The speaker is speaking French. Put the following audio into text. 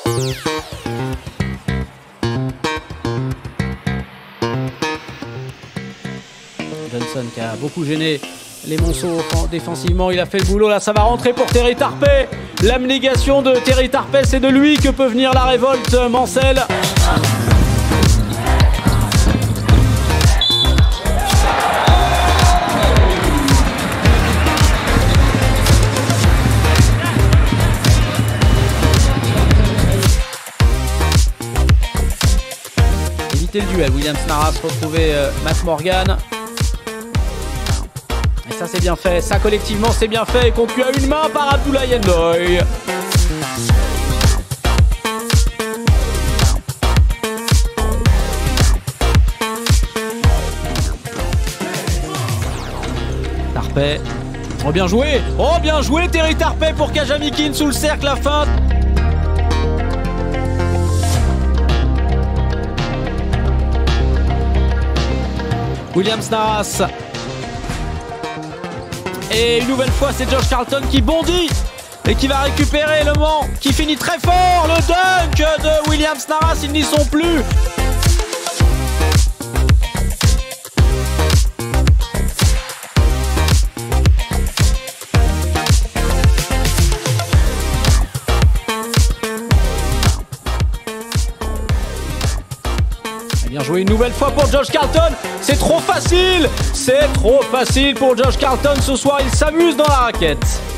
Johnson qui a beaucoup gêné les Monceaux défensivement, il a fait le boulot, là ça va rentrer pour Terry Tarpey. L'abnégation de Terry Tarpey, c'est de lui que peut venir la révolte Mancel. Éviter le duel, Williams Naras retrouver Matt Morgan. Et ça c'est bien fait, ça collectivement c'est bien fait, conclu à une main par Abdoulaye Ndoye. Tarpey, oh bien joué Terry Tarpey pour Kajamikin sous le cercle à fin. Williams Naras. Et une nouvelle fois, c'est Josh Carlton qui bondit et qui va récupérer le Mans, qui finit très fort. Le dunk de Williams Naras, ils n'y sont plus. Bien joué une nouvelle fois pour Josh Carlton. C'est trop facile pour Josh Carlton ce soir, il s'amuse dans la raquette.